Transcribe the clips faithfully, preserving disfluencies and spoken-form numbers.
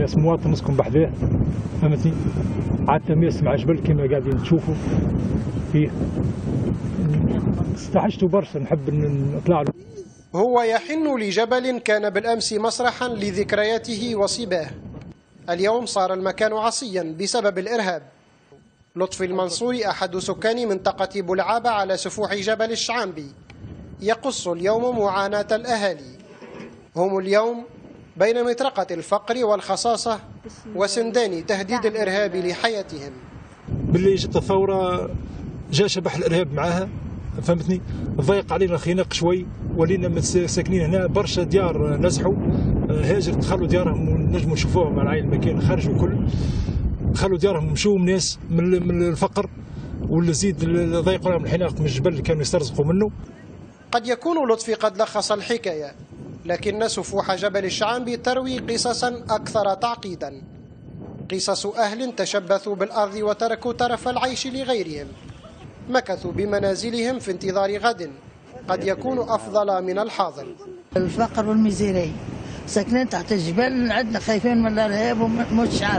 مياس مواطن نسكن بحذاه، فهمتني؟ عاد مياس مع جبل كما قاعدين تشوفوا فيه. استحشتوا برشا، نحب نطلع له. هو يحن لجبل كان بالأمس مسرحا لذكرياته وصباه. اليوم صار المكان عصيا بسبب الإرهاب. لطفي المنصوري أحد سكان منطقة بلعابة على سفوح جبل الشعانبي يقص اليوم معاناة الأهالي. هم اليوم بين مطرقة الفقر والخصاصة وسندان تهديد الإرهاب لحياتهم. باللي جت الثورة جا شبح الإرهاب معاها، فهمتني؟ ضيق علينا الخناق شوي، ولينا ساكنين هنا برشا ديار نزحوا، هاجرت خلوا ديارهم ونجموا نشوفوهم على عين المكان، خرجوا كل خلوا ديارهم مشوا ناس من الفقر، واللي زيد ضيقوا لهم الحناق من الجبل اللي كانوا يسترزقوا منه. قد يكون لطفي قد لخص الحكاية، لكن سفوح جبل الشعانبي تروي قصصا أكثر تعقيدا. قصص أهل تشبثوا بالأرض وتركوا ترف العيش لغيرهم، مكثوا بمنازلهم في انتظار غد قد يكون أفضل من الحاضر. الفقر والميزيرية ساكنين تحت الجبل، عندنا خايفين من الإرهاب ومن الشعب،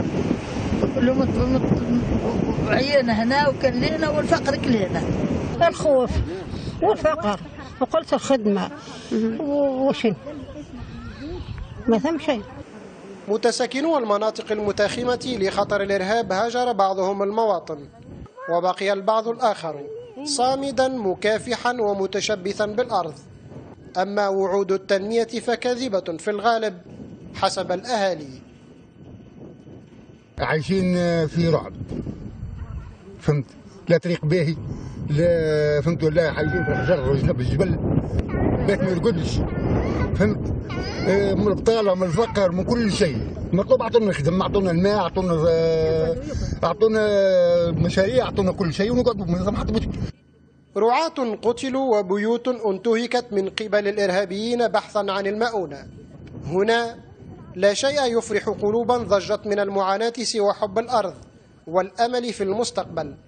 وعينا هنا وكلينا والفقر كلينا. الخوف والفقر وقلت الخدمة وشن ما ثم شيء. متساكنو المناطق المتاخمة لخطر الإرهاب هاجر بعضهم المواطن، وبقي البعض الآخر صامدا مكافحا ومتشبثا بالأرض. أما وعود التنمية فكاذبة في الغالب حسب الأهالي. عايشين في رعب، فهمت؟ لا طريق باهي، لا فهمت ولا عايشين في الحجر وجنب الجبل، بيت ما يرقدش، فهمت؟ من البطاله من الفقر من كل شيء. مطلوب اعطونا الخدمه، اعطونا الماء، اعطونا اعطونا مشاريع، اعطونا كل شيء ونقعدوا ما حطوش. رعاة قتلوا وبيوت انتهكت من قبل الإرهابيين بحثا عن المؤونة. هنا لا شيء يفرح قلوبا ضجت من المعاناة سوى حب الأرض والأمل في المستقبل.